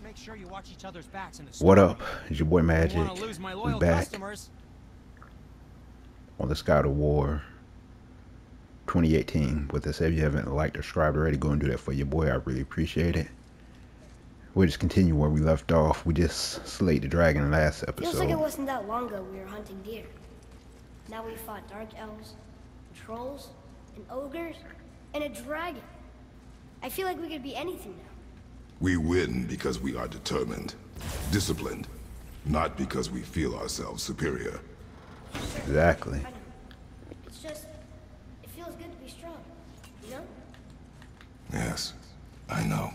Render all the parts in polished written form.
Make sure you watch each other's backs in the What store. up? It's your boy Magic. Don't want to lose my We loyal back customers. on the Sky of War 2018. With this, if you haven't liked or subscribed already, go and do that for your boy. I really appreciate it. We'll just continue where we left off. We just slayed the dragon last episode. Feels like it wasn't that long ago we were hunting deer. Now we fought dark elves, trolls, and ogres, and a dragon. I feel like we could be anything now. We win because we are determined, disciplined, not because we feel ourselves superior. Exactly. I know. It's just, it feels good to be strong, you know? Yes, I know.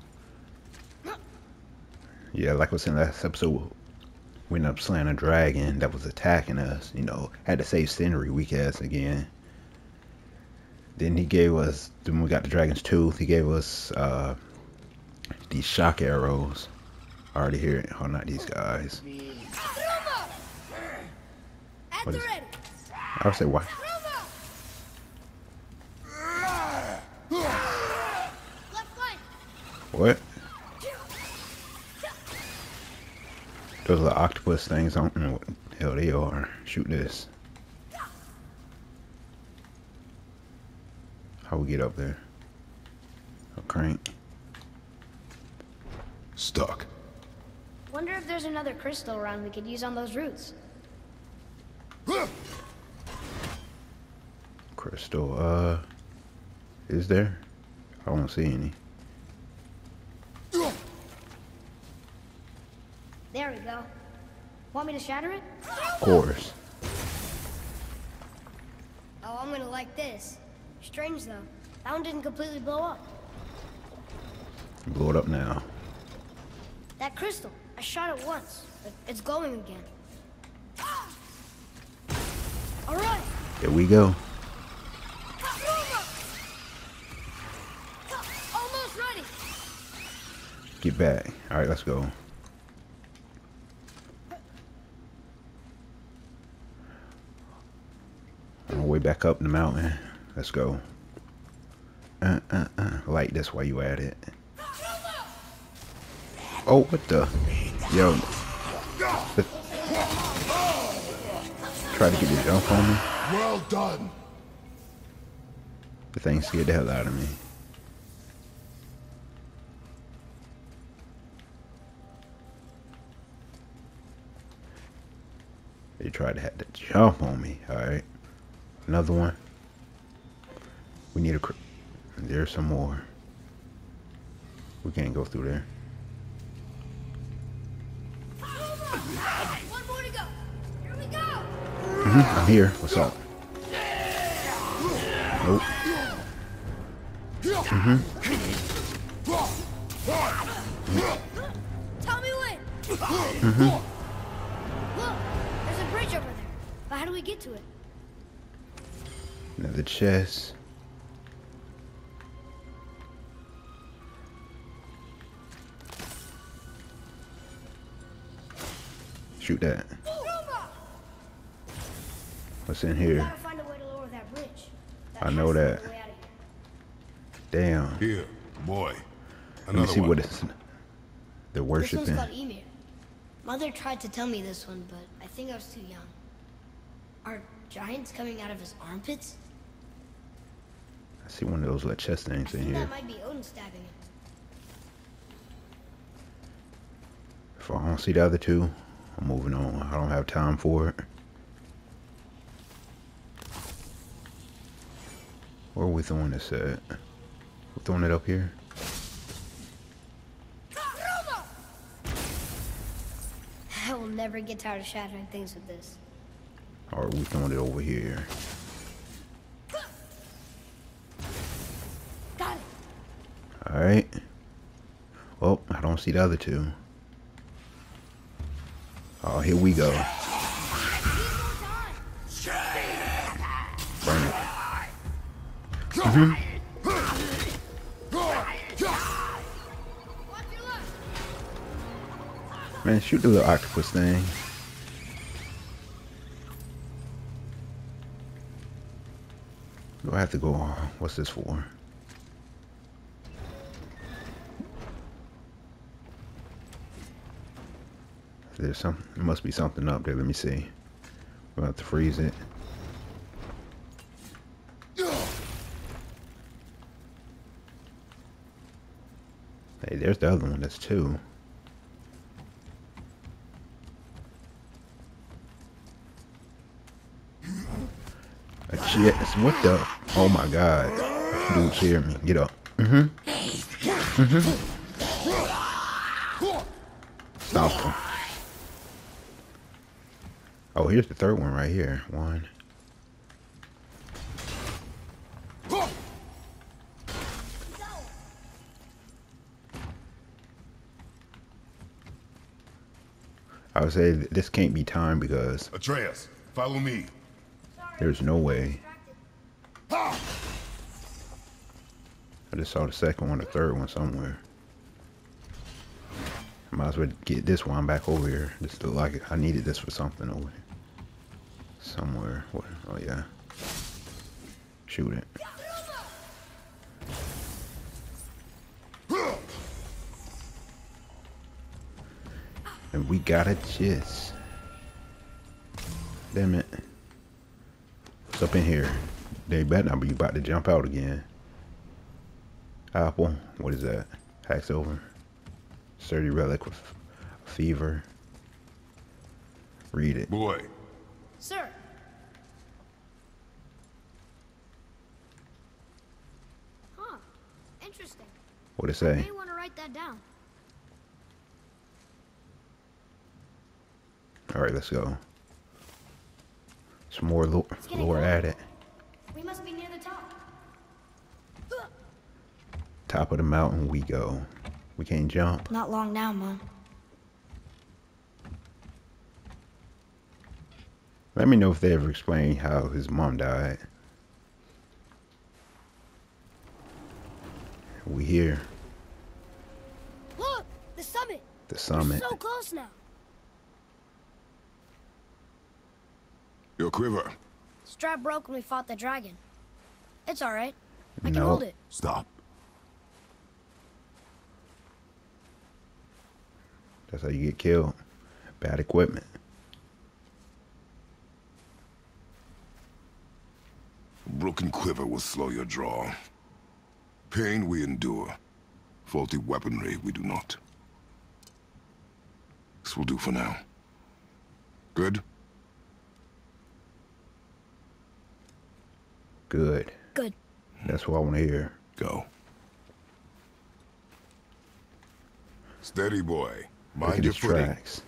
Yeah, like I was in last episode, we ended up slaying a dragon that was attacking us. You know, had to save Scenery, weak ass again. Then he gave us, then we got the dragon's tooth. He gave us these shock arrows. I already hear it. Oh, not these guys. What is, I would say why? What? Those are octopus things. I don't know what the hell they are. Shoot this. How we get up there? A crank. Stuck. Wonder if there's another crystal around we could use on those roots. Crystal, is there? I don't see any. There we go. Want me to shatter it? Of course. Oh, I'm gonna like this. Strange though. That one didn't completely blow up. Blow it up now. That crystal, I shot it once, but it's glowing again. Alright! There we go. Almost ready! Get back. Alright, let's go. On our way back up the mountain. Let's go. Light this while you at it. Oh, what the? Yo. Try to get the jump on me. Well done. The thing scared the hell out of me. They tried to have to jump on me. Alright. Another one. We need a... There's some more. We can't go through there. One more to go! Here we go! I'm here. What's up? Nope. Tell me when! Look! There's a bridge over there. But how do we get to it? Another chest. Shoot that. What's in here? Gotta find a way to lower that bridge. I know that. Damn. Here, boy. Let me Another see one. what it's. They're This worshiping. one's called Mimir. Mother tried to tell me this one, but I think I was too young. Are giants coming out of his armpits? I see one of those little chest I things in think here. that might be Odin stabbing him. If I don't see the other two, I'm moving on. I don't have time for it. Where are we throwing this at? We're throwing it up here? I will never get tired of shattering things with this. Or are we throwing it over here? Got it! Alright. Well, I don't see the other two. Oh, here we go. Burn it. Man, shoot the little octopus thing. Do I have to go on? What's this for? There's some. There must be something up there. Let me see. We'll have to freeze it. Hey, there's the other one. That's two. Yes, what the? Oh my god. Dude's hear me. Get up. Stop him. Oh, here's the third one right here. One. I would say this can't be timed because Atreus, follow me. there's no way. I just saw the second one, the third one somewhere. I might as well get this one back over here. This look like I needed this for something over here. Somewhere. What? Oh yeah. Shoot it. And we got a chest. Damn it. What's up in here? They better not be about to jump out again. Apple. What is that? Hacks over. Sturdy relic with fever. Read it. Boy. Sir. Huh. Interesting. What it I say? may want to write that down. Alright, let's go. Some more lore added. We must be near the top. Top of the mountain we go. We can't jump. Not long now, Mom. Let me know if they ever explain how his mom died. We here. Look! The summit! The summit. We're so close now. Your quiver. Strap broke when we fought the dragon. It's alright. I can No. hold it. Stop. That's how you get killed. Bad equipment. A broken quiver will slow your draw. Pain we endure. Faulty weaponry we do not. This will do for now. Good? Good. Good. That's what I want to hear. Go. Steady, boy. Look Mind at your these footing. tracks.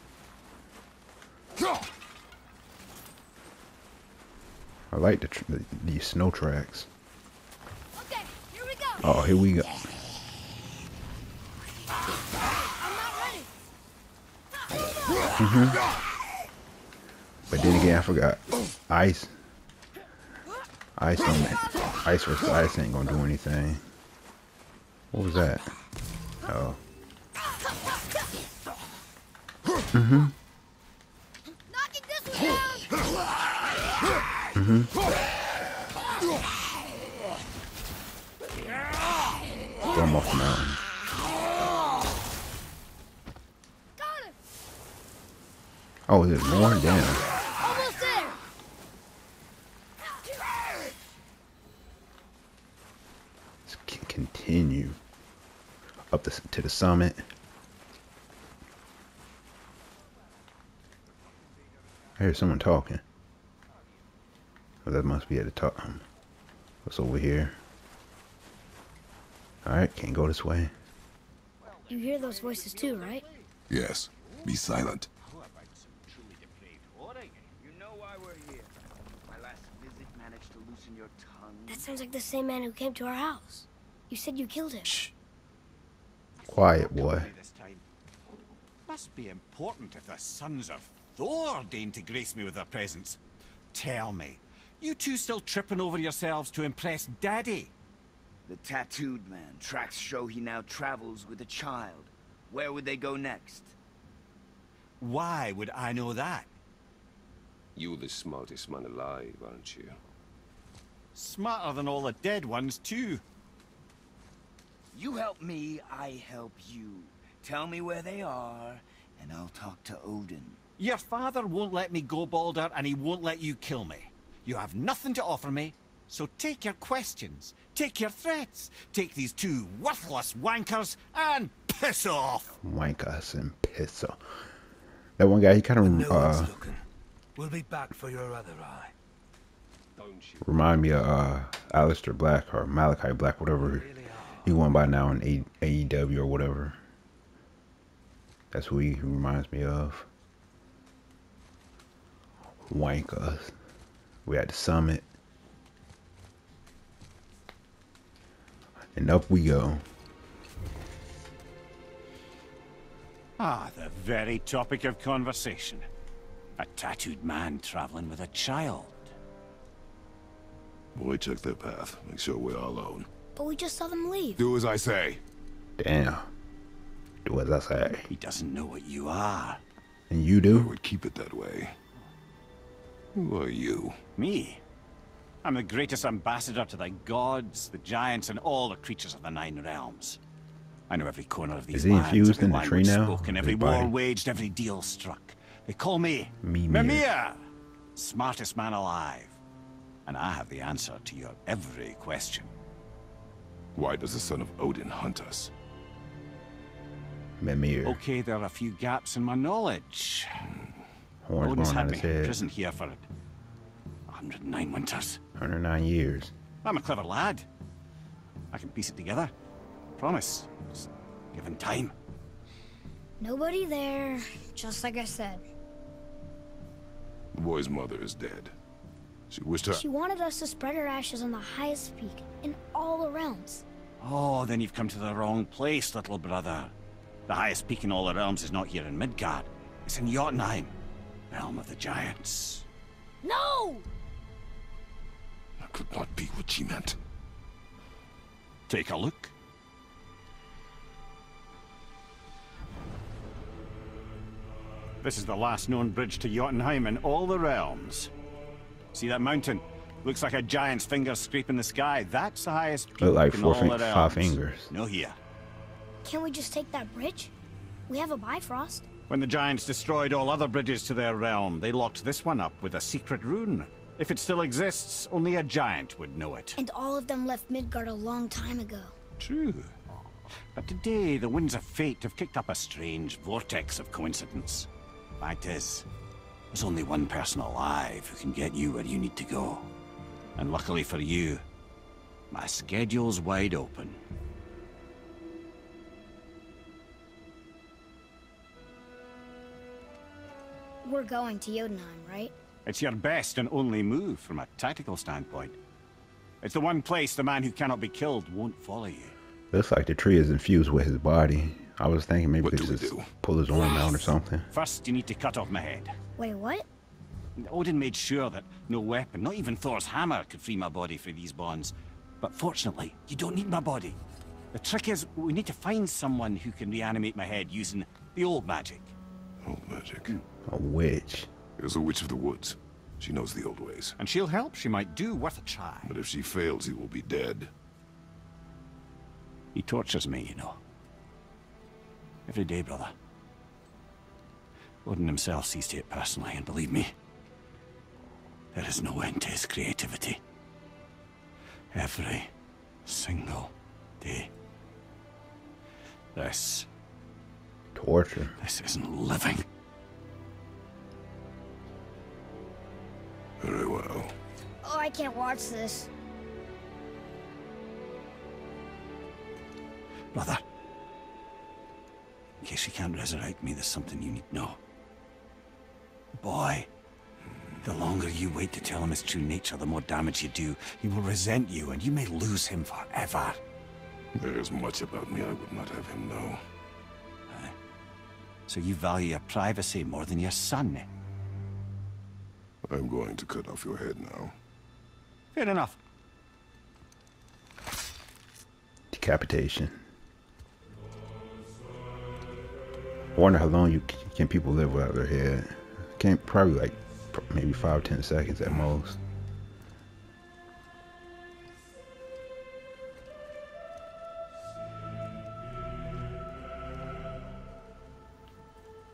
I like these snow tracks. Okay, here we go. Oh, here we go. I'm not ready. But then again, I forgot. Ice. Ice on that. Ice versus ice ain't gonna do anything. What was that? Oh. Knocking this one down. Throw him off the mountain. Got him. Oh, is it more? Damn. Almost there. Let's continue up to the summit. I hear someone talking. Oh, that must be at the top. What's over here? Alright, can't go this way. You hear those voices too, right? Yes. Be silent. You know why we're here. My last visit managed to loosen your tongue. That sounds like the same man who came to our house. You said you killed him. Shh. Quiet, boy. This time. Must be important if the sons of Thor deign to grace me with their presence. Tell me, you two still tripping over yourselves to impress Daddy? The tattooed man. Tracks show he now travels with a child. Where would they go next? Why would I know that? You're the smartest man alive, aren't you? Smarter than all the dead ones, too. You help me, I help you. Tell me where they are, and I'll talk to Odin. Your father won't let me go, Balder, and he won't let you kill me. You have nothing to offer me, so take your questions, take your threats, take these two worthless wankers, and piss off! Wankers and piss off. That one guy, he kind When no one's of looking, we'll be back for your other eye. Don't you? remind me of Aleister Black or Malachi Black, whatever he went by now in AEW or whatever. That's who he reminds me of. Wankers. We at the summit. And up we go. Ah, the very topic of conversation. A tattooed man traveling with a child. Boy, check their path. Make sure we're all alone. But we just saw them leave. Do as I say. Damn. Do as I say. He doesn't know what you are. And you I do? would keep it that way. Who are you? Me? I'm the greatest ambassador to the gods, the giants, and all the creatures of the Nine Realms. I know every corner of these Is he lands, infused every in the tree language now? spoken, every His war body? waged, every deal struck. They call me Mimir. Mimir, smartest man alive. And I have the answer to your every question. Why does the son of Odin hunt us? Mimir. Okay, there are a few gaps in my knowledge. Horns Odin's growing had on me his head. imprisoned here for 109 winters. 109 years. I'm a clever lad. I can piece it together. Promise. Just given time. Nobody there, just like I said. The boy's mother is dead. She wished her... She wanted us to spread her ashes on the highest peak in all the realms. Oh, then you've come to the wrong place, little brother. The highest peak in all the realms is not here in Midgard. It's in Jotunheim, realm of the giants. No! That could not be what she meant. Take a look. This is the last known bridge to Jotunheim in all the realms. See that mountain? Looks like a giant's fingers scraping the sky. That's the highest peak Look like in four all the five realms. fingers. No here. Can't we just take that bridge? We have a Bifrost. When the giants destroyed all other bridges to their realm, they locked this one up with a secret rune. If it still exists, only a giant would know it. And all of them left Midgard a long time ago. True. But today, the winds of fate have kicked up a strange vortex of coincidence. Fact is, there's only one person alive who can get you where you need to go. And luckily for you, my schedule's wide open. We're going to Jotunheim, right? It's your best and only move from a tactical standpoint. It's the one place the man who cannot be killed won't follow you. Looks like the tree is infused with his body. I was thinking maybe What we do could we just do? pull his arm out or something. First, you need to cut off my head. Wait, what? Odin made sure that no weapon, not even Thor's hammer, could free my body from these bonds. But fortunately, you don't need my body. The trick is, we need to find someone who can reanimate my head using the old magic. Old magic. A witch. There's a witch of the woods. She knows the old ways. And she'll help. She might do worth a try. But if she fails, he will be dead. He tortures me, you know. Every day, brother. Odin himself sees to it personally, and believe me, there is no end to his creativity. Every single day. This Torture. isn't living. Very well. Oh, I can't watch this. Brother, in case you can't resurrect me, there's something you need to know. Boy, the longer you wait to tell him his true nature, the more damage you do. He will resent you, and you may lose him forever. There is much about me I would not have him know. So you value your privacy more than your son? I'm going to cut off your head now. Fair enough. Decapitation. I wonder how long can people live without their head. Can't probably like maybe 5-10 seconds at most.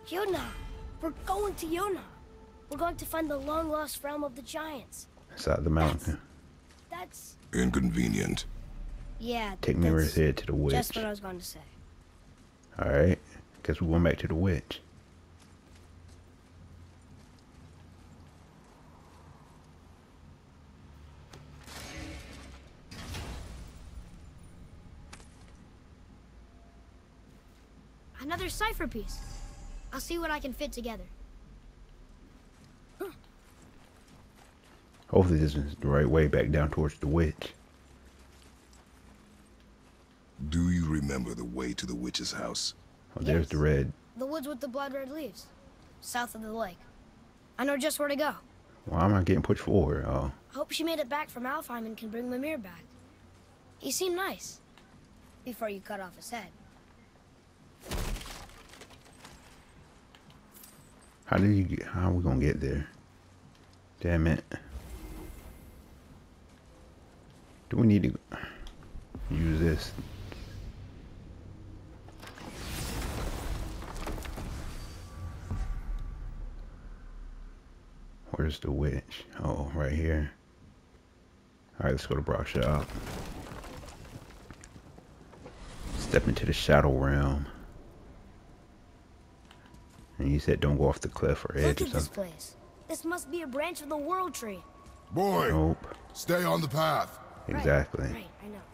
Yona! We're going to Yona! We're going to find the long-lost realm of the giants. Inside the mountain. That's... Inconvenient. Yeah, Take Mimir's head to the witch. just what I was going to say. Alright. Guess we're going back to the witch. Another cipher piece. I'll see what I can fit together. Hopefully this is the right way back down towards the witch. Do you remember the way to the witch's house? Oh, there's Yes. the red. The woods with the blood-red leaves. South of the lake. I know just where to go. Why am I getting pushed forward? Oh. Hope she made it back from Alfheim and can bring Mimir back. He seemed nice. Before you cut off his head. How are we gonna get there? Damn it. Do we need to use this? Where's the witch? Oh, right here. Alright, let's go to Brock's shop. Step into the shadow realm. And you said don't go off the cliff or edge Look or at this something. place. This must be a branch of the World Tree. Boy, Nope. stay on the path. Exactly. Right, I know.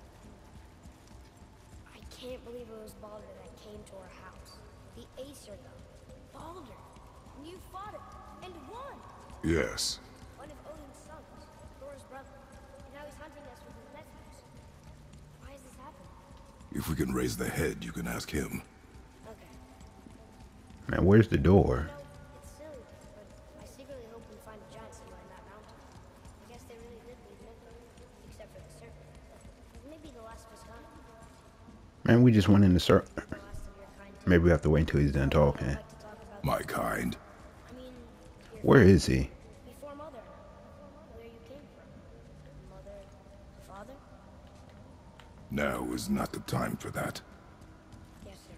I can't believe it was Baldur that came to our house. The Acer, though. Baldur. And you fought him. And won. Yes. One of Odin's sons. Thor's brother. And now he's hunting us with his nephews. Why is this happening? If we can raise the head, you can ask him. Okay. Man, where's the door? You know, it's silly, but I secretly hope we find a giant somewhere in that mountain. I guess they really did leave Midgard, except for the serpent. Maybe the last was gone. Man, we just went in the circle. The last of your kind. Maybe we have to wait until he's done talking. I'd like to talk about My kind. I mean, your Where is he? before mother, where you came from. Mother, father? Now is not the time for that. Yes, sir.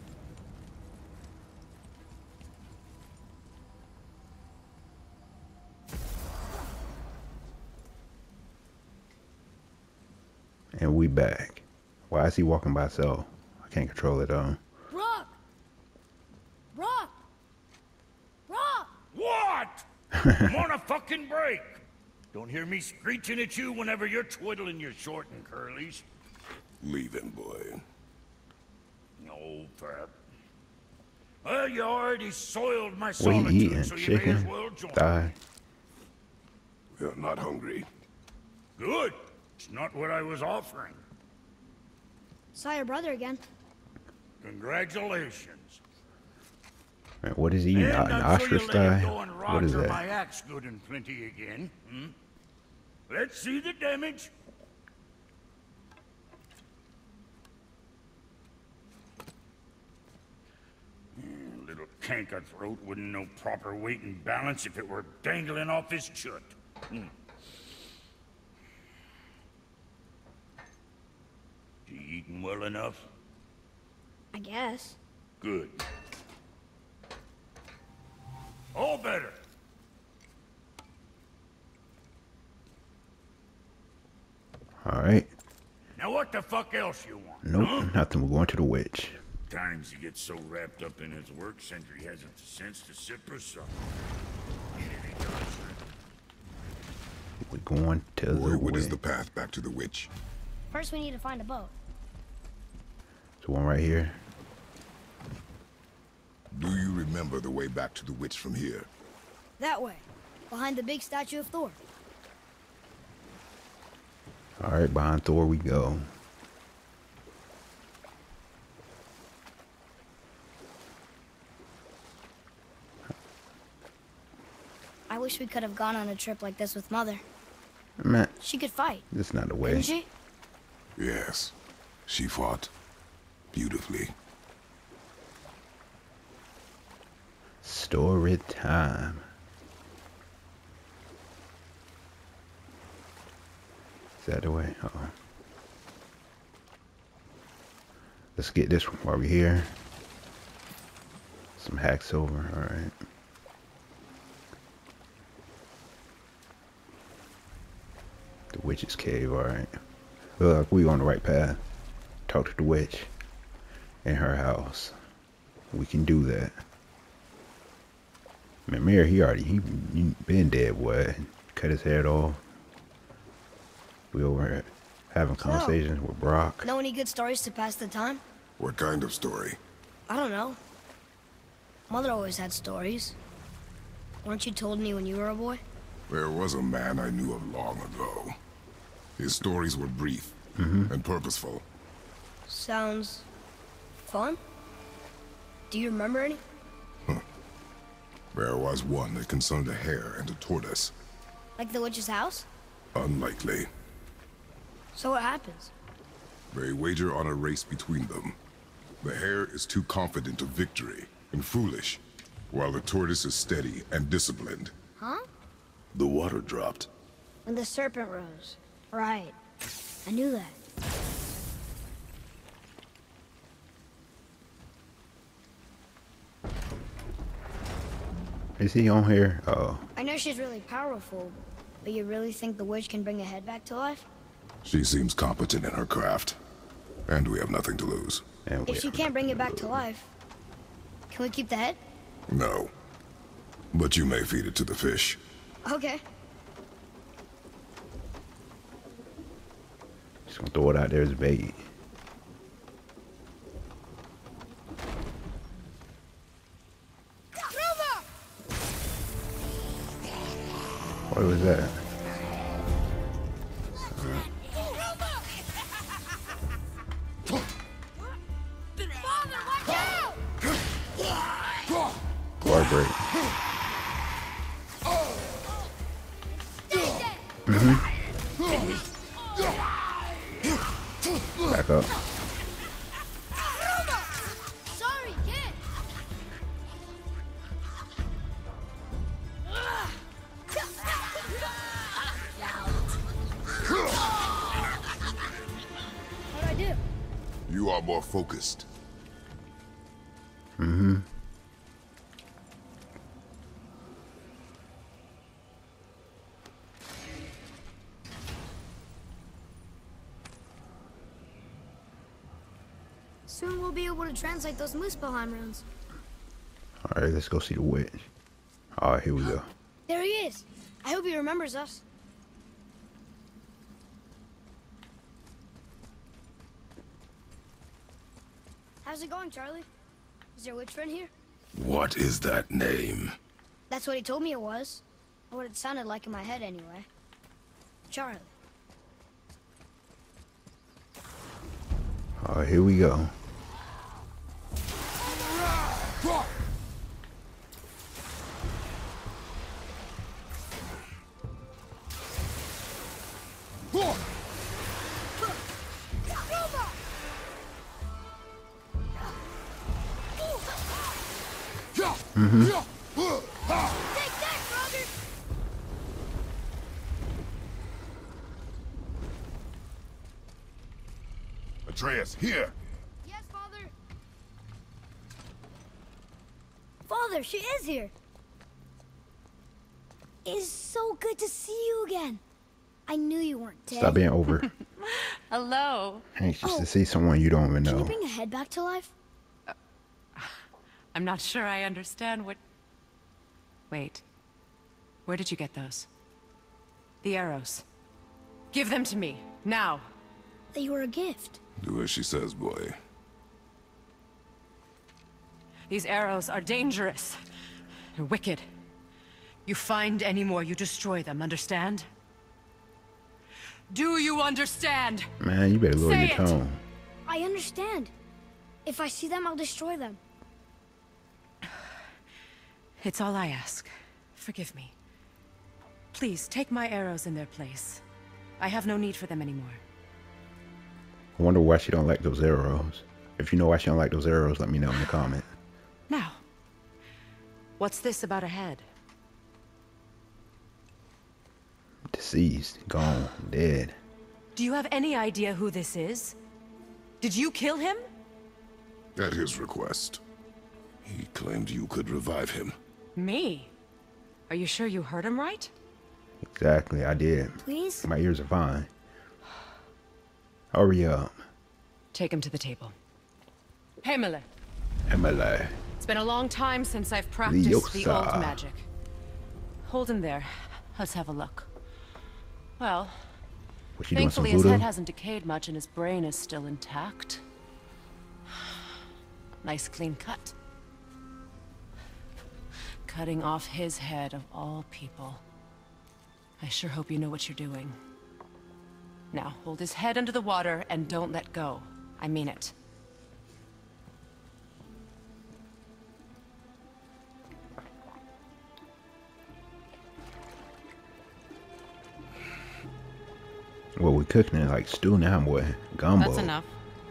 And we back. Why is he walking by himself? I can't control it though. Brock! Brock! Brock! What? I'm on a fucking break. Don't hear me screeching at you whenever you're twiddling your short and curlies. Leave him, boy. No, Fab. Well, you already soiled my What he solitude, eating? so you may as Chicken? well join. Thigh? We're not hungry. Good. It's not what I was offering. Saw your brother again. Congratulations. Man, what is he eating? And An I'm sure ostrich you'll let him thigh? go and What is roger that? my axe good and plenty again. Hmm? Let's see the damage. Little canker throat wouldn't know proper weight and balance if it were dangling off his chut. Hmm. You eating well enough? I guess. Good. All better. Alright. Now what the fuck else you want? Nope, huh? nothing. We're going to the witch. Times he gets so wrapped up in his work, Sentry hasn't the sense to sip or suck. We're going to Boy, the what witch. is the path back to the witch? First, we need to find a boat. So one right here. Do you remember the way back to the witch from here? That way. Behind the big statue of Thor. Alright, behind Thor we go. I wish we could have gone on a trip like this with Mother. Man, She could fight, this is not the way. couldn't she? Yes. She fought beautifully. Story time. Is that the way? Uh-oh. Let's get this while we're here. Some hack silver, alright. The witch's cave, alright. Look like we on the right path. Talk to the witch in her house. We can do that. Mimir, he been dead, boy. Cut his head off. We over here having conversations with Brock. Know any good stories to pass the time? What kind of story? I don't know. Mother always had stories. Weren't you told me when you were a boy? There was a man I knew of long ago. His stories were brief and purposeful. Sounds fun. Do you remember any? There was one that concerned a hare and a tortoise. Like the witch's house? Unlikely. So what happens? They wager on a race between them. The hare is too confident of victory and foolish, while the tortoise is steady and disciplined. Huh? The water dropped. When the serpent rose. Right. I knew that. Is he on here? Oh. I know she's really powerful, but you really think the witch can bring a head back to life? She seems competent in her craft, and we have nothing to lose. If she can't bring it back to life, can we keep the head? No. But you may feed it to the fish. Okay. Just gonna throw it out there as bait. What was that? Bar break. Back up. Sorry, kid. What'd I do? You are more focused. Soon we'll be able to translate those Muspelheim runes. Alright, let's go see the witch. Alright, here we go. There he is. I hope he remembers us. How's it going, Charlie? Is there a witch friend here? What is that name? That's what he told me it was. Or what it sounded like in my head, anyway. Charlie. Alright, here we go. Take that, brother! Atreus, here! Yes, Father. Father, she is here. It is so good to see you again. I knew you weren't dead. Stop being over. Hello. Anxious to see someone you don't even Can you know. bring a head back to life? I'm not sure I understand what... Wait. Where did you get those? The arrows. Give them to me, now. They were a gift. Do as she says, boy. These arrows are dangerous. They're wicked. You find any more, you destroy them, understand? Do you understand? Man, you better lower Say your it. tone. I understand. If I see them, I'll destroy them. It's all I ask. Forgive me. Please, take my arrows in their place. I have no need for them anymore. I wonder why she don't like those arrows. If you know why she don't like those arrows, let me know in the comment. Now, what's this about a head? Deceased, gone, dead. Do you have any idea who this is? Did you kill him? At his request. He claimed you could revive him. Me? Are you sure you heard him right? Exactly, I did. Please? My ears are fine. Hurry up. Take him to the table. Hemele. Emily. It's been a long time since I've practiced the Liosa. old magic. Hold him there. Let's have a look. Well, Was she doing some thankfully his voodoo? head hasn't decayed much and his brain is still intact. Nice clean cut. Cutting off his head of all people. I sure hope you know what you're doing. Now, hold his head under the water and don't let go. I mean it. Well, we cooking it like stew now, boy. Gumbo. That's enough.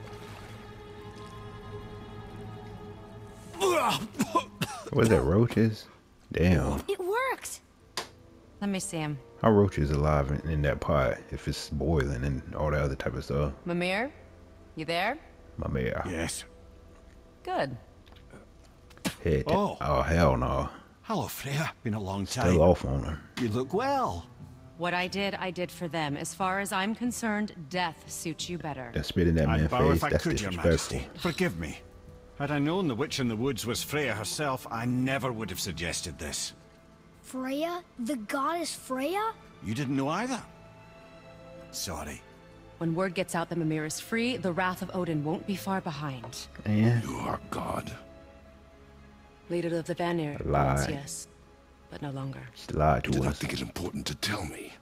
What is that, roaches? Damn. It worked! Let me see him. How roaches alive in that pot if it's boiling and all that other type of stuff? Mimir? You there? My man. Yes. Good. Head. Oh. Oh, hell no. Hello, Freya. Been a long time. Still off on her. You look well. What I did for them. As far as I'm concerned, death suits you better. That spit in that I'd man's bow face, if I that's could, Your disrespectful. Majesty. Forgive me. Had I known the witch in the woods was Freya herself, I never would have suggested this. Freya? The goddess Freya? You didn't know either? Sorry. When word gets out that Mimir is free, the wrath of Odin won't be far behind. And You are God. Leader of the Vanir, Lie. once, yes. But no longer. she lied You to did not us. think it important to tell me.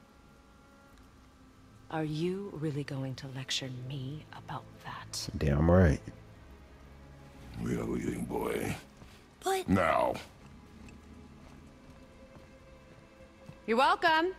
Are you really going to lecture me about that? Damn right. We are leaving, boy. But Now. You're welcome.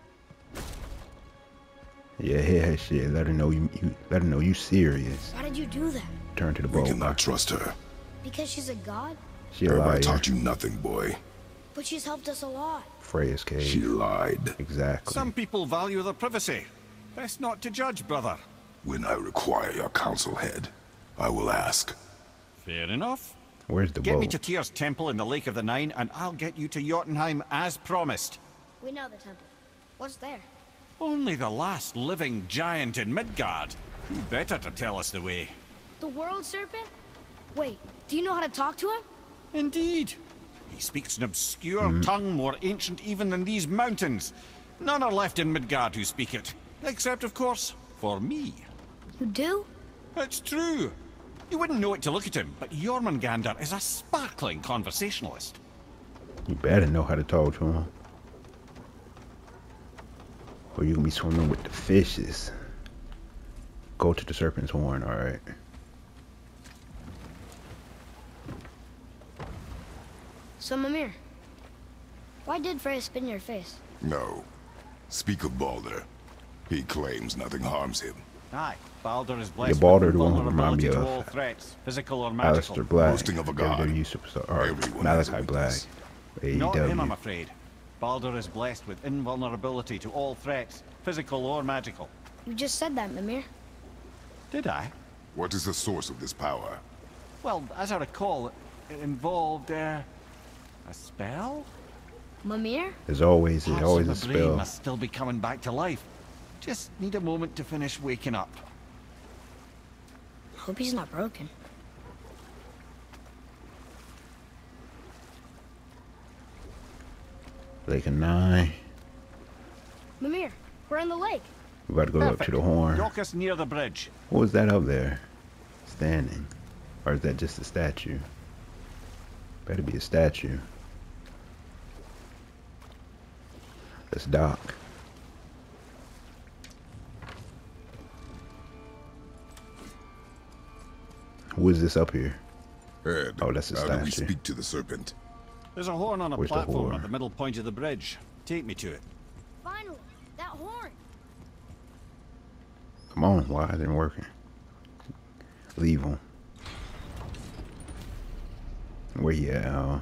Yeah, shit. Let her know let her know you serious. why did you do that? Turn to the We boat. cannot trust her. Because she's a god? She a Have I liar. taught you nothing, boy? But she's helped us a lot. Freya's cave. She lied. Exactly. Some people value their privacy. Best not to judge, brother. When I require your council head, I will ask. Fair enough. Where's the Get boat? me to Tyr's temple in the Lake of the Nine, and I'll get you to Jotunheim as promised. We know the temple. What's there? Only the last living giant in Midgard. Who better to tell us the way? The world serpent? Wait, do you know how to talk to him? Indeed. He speaks an obscure tongue more ancient even than these mountains. None are left in Midgard who speak it. Except, of course, for me. You do? It's true. You wouldn't know it to look at him, but Jormungandr is a sparkling conversationalist. You better know how to talk to him. Or you can be swimming with the fishes. Go to the serpent's horn, alright. So, Mimir, why did Freya spit in your face? No. Speak of Balder. He claims nothing harms him. Aye, Balder is blessed Balder, with the one who remind me vulnerability to of all threats, physical or magical. Alistair Black. Boasting of a god. WWE superstar. Or Everyone has a Malachi Black. weakness. Not him, I'm AEW. afraid. Balder is blessed with invulnerability to all threats, physical or magical. You just said that, Mimir. Did I? What is the source of this power? Well, as I recall, it involved, a spell? Mimir? As always, it's Parts always of a the brain spell. must still be coming back to life. Just need a moment to finish waking up. Hope he's not broken. Lake of 9. Mimir, we're in the lake. We about to go up to the horn. Dock us near the bridge. What was that up there? Standing. Or is that just a statue? Better be a statue. Let's dock. Who is this up here? Ed, Oh, that's a how do we statue. speak to the serpent? There's a horn on a Where's the platform horn? at the middle point of the bridge. Take me to it. Finally, that horn. Come on, why isn't it working? Leave him. Where you at?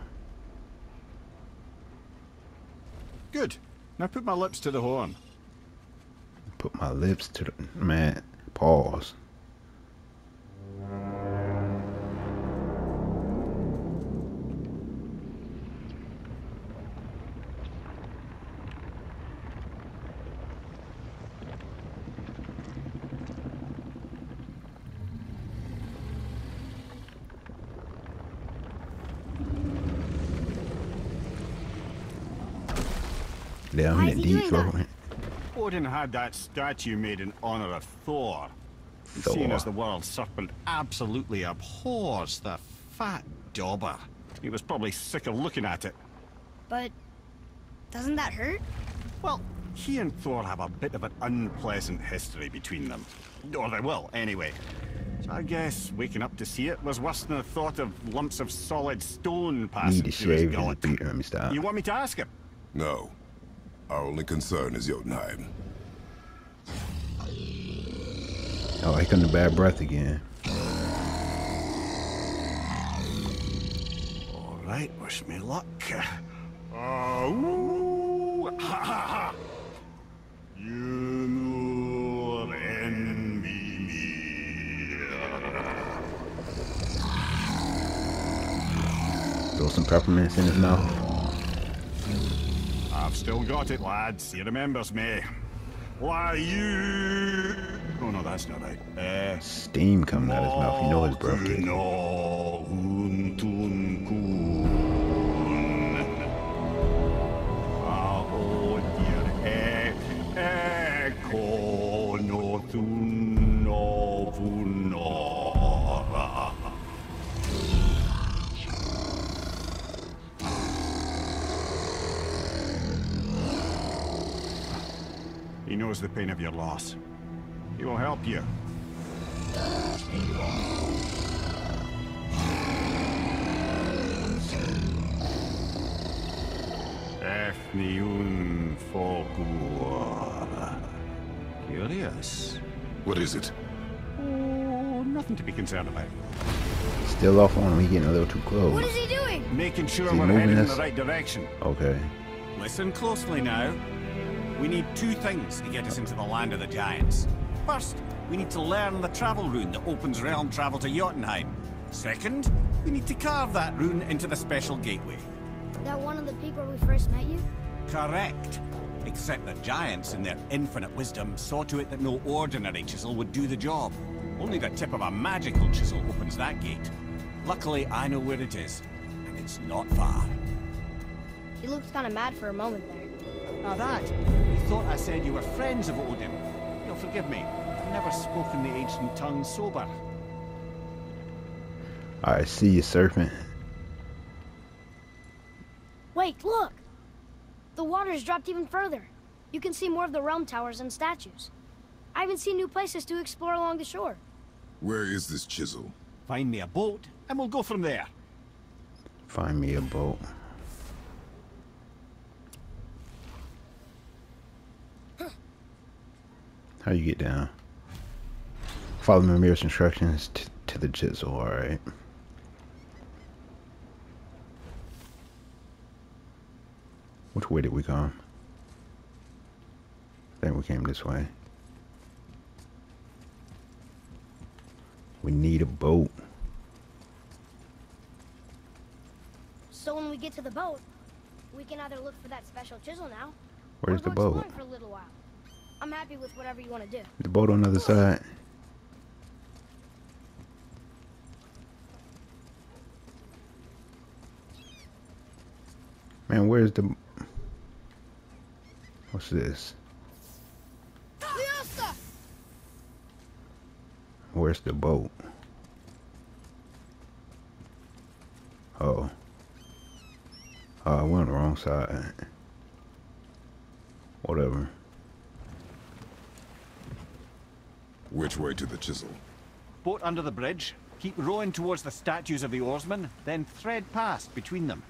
Good. Now put my lips to the horn. Put my lips to the... Man, pause. Down Why in is the he deep doing throat. Odin had that statue made in honor of Thor. And Thor. seeing as the world serpent absolutely abhors the fat dauber, he was probably sick of looking at it. But doesn't that hurt? Well, he and Thor have a bit of an unpleasant history between them. Or they will, anyway. So I guess waking up to see it was worse than the thought of lumps of solid stone passing Need to through his shave his gullet. beard. Let me stop. You want me to ask him? No. Our only concern is Jotunheim. Oh, here come the bad breath again. All right, wish me luck. Ooh, ha ha ha! You and Mimir. Throw some peppermints in his mouth. I've still got it, lads. He remembers me. Why you? Oh no, that's not right. Steam coming out of his mouth. You know his breath getting. Oh dear. Echo no thun no vunora. He knows the pain of your loss. He will help you. Efniun Fogur. Curious. What is it? Oh, nothing to be concerned about. Still off on him. He getting a little too close. What is he doing? Making sure Is he we're moving headed in us? the right direction. Okay. Listen closely now. We need two things to get us into the land of the giants. First, we need to learn the travel rune that opens realm travel to Jotunheim. Second, we need to carve that rune into the special gateway. That one on the peak where we first met you? Correct. Except the giants, in their infinite wisdom, saw to it that no ordinary chisel would do the job. Only the tip of a magical chisel opens that gate. Luckily, I know where it is, and it's not far. He looked kind of mad for a moment there. Now that, you thought I said you were friends of Odin. You'll forgive me. I've never spoken the ancient tongue sober. I see you, serpent. Wait, look! The water's dropped even further. You can see more of the realm towers and statues. I even see new places to explore along the shore. Where is this chisel? Find me a boat, and we'll go from there. Find me a boat. How you get down? Follow Mimir's instructions to the chisel, alright. Which way did we come? I think we came this way. We need a boat. So when we get to the boat, we can either look for that special chisel now, Where's or the go boat? exploring for a little while. I'm happy with whatever you want to do. The boat on the other side. Man, where's the... What's this? Where's the boat? Oh. I went on the wrong side. Whatever. Which way to the chisel? Boat under the bridge. Keep rowing towards the statues of the oarsmen, then thread past between them.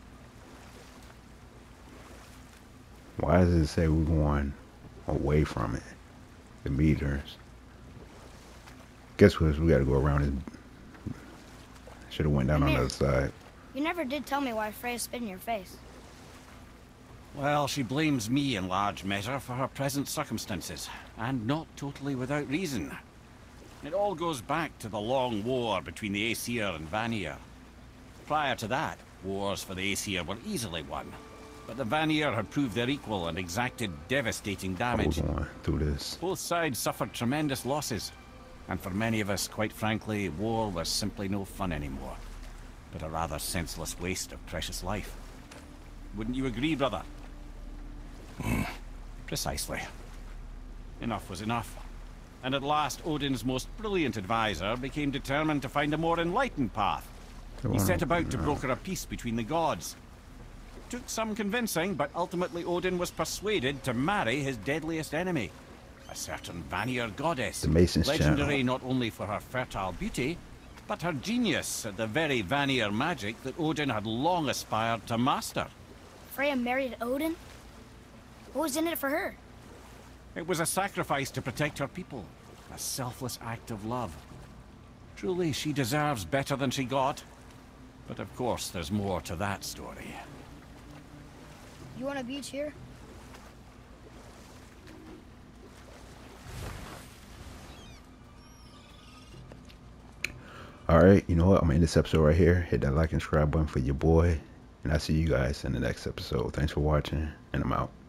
Why does it say we're going away from it? The meters. Guess what? We gotta go around it. Should have went down on the other side. You never did tell me why Freya spit in your face. Well, she blames me in large measure for her present circumstances, and not totally without reason. It all goes back to the long war between the Aesir and Vanir. Prior to that, wars for the Aesir were easily won, but the Vanir had proved their equal and exacted devastating damage. We're going through this. Both sides suffered tremendous losses, and for many of us, quite frankly, war was simply no fun anymore, but a rather senseless waste of precious life. Wouldn't you agree, brother? Precisely. Enough was enough. And at last, Odin's most brilliant advisor became determined to find a more enlightened path. He set about to broker a peace between the gods. It took some convincing, but ultimately Odin was persuaded to marry his deadliest enemy, a certain Vanir goddess, The Mason's legendary channel. not only for her fertile beauty, but her genius at the very Vanir magic that Odin had long aspired to master. Freya married Odin? What was in it for her? It was a sacrifice to protect her people, a selfless act of love. Truly, she deserves better than she got. But of course, there's more to that story. You want a beach here? Alright, you know what? I'm gonna end this episode right here. Hit that like and subscribe button for your boy. And I'll see you guys in the next episode. Thanks for watching, and I'm out.